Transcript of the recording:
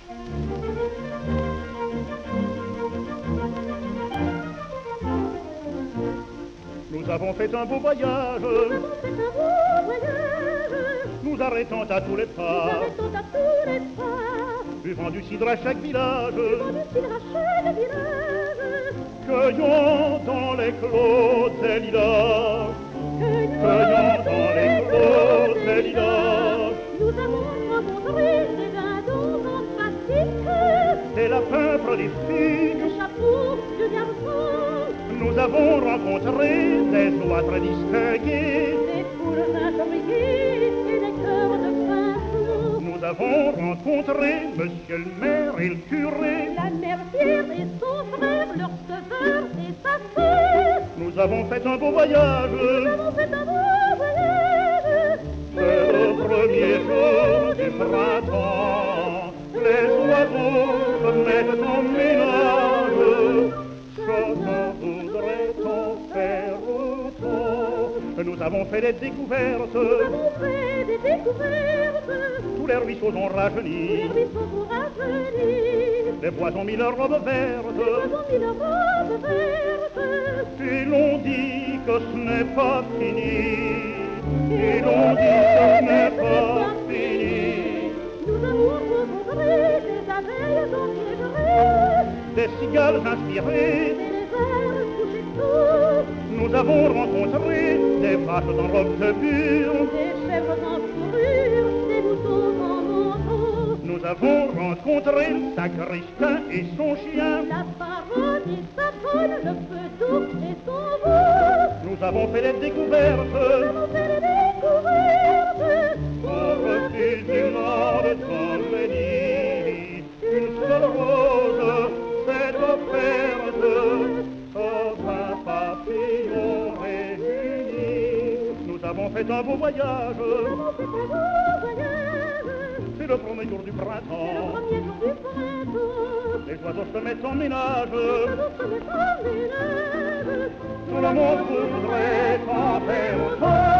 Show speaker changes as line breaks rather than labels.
Nous avons fait un beau voyage, nous arrêtons à tous les pas, buvant du cidre à chaque village, cueillons dans les clos des lilas, cueillons dans les clos des lilas.
Nous avons rencontré des dindons fantastiques,
Des lapins prolifiques,
des chapeaux de garçons,
nous avons rencontré des oies très distinguées,
des poules intriguées et des cœurs de pinceau.
nous avons rencontré monsieur le maire et le curé,
La mère Pierre et son frère, leur sauveur et sa sœur.
nous avons fait un beau voyage.
Nous avons fait un beau voyage.
C'est le premier jour du printemps, les oiseaux se mettent en ménage. Je ne voudrais t'en faire autant. Nous avons fait des découvertes,
Nous avons fait des découvertes.
tous les ruisseaux ont
Les
rajeuni,
ruisseaux ont rajeuni.
les bois ont mis leurs robes
Les
vertes.
oiseaux ont mis leurs robes vertes.
Et l'on dit que ce n'est pas fini, et l'on dit que ce n'est pas fini.
Nous avons rencontré des abeilles enfiévrées,
Des cigales inspirées,
des lézards couchés tôt,
nous avons rencontré des vaches en robe de bure.
des chèvres en fourrure, des moutons en manteau.
Nous avons rencontré le sacristain et son chien.
La baronne et sa bonne, le feu doux et son veau.
Nous avons fait des découvertes
Nous avons fait des découvertes.
au refuge nord de l'Élie. Une seule rose s'est offerte aux 20 papillons réunis. Nous avons fait un beau voyage,
Nous avons fait un beau voyage.
c'est le premier jour du
C'est le
printemps.
premier jour du printemps.
Les oiseaux se mettent en ménage,
Les oiseaux se mettent en ménage.
tout le monde voudrait en faire autant.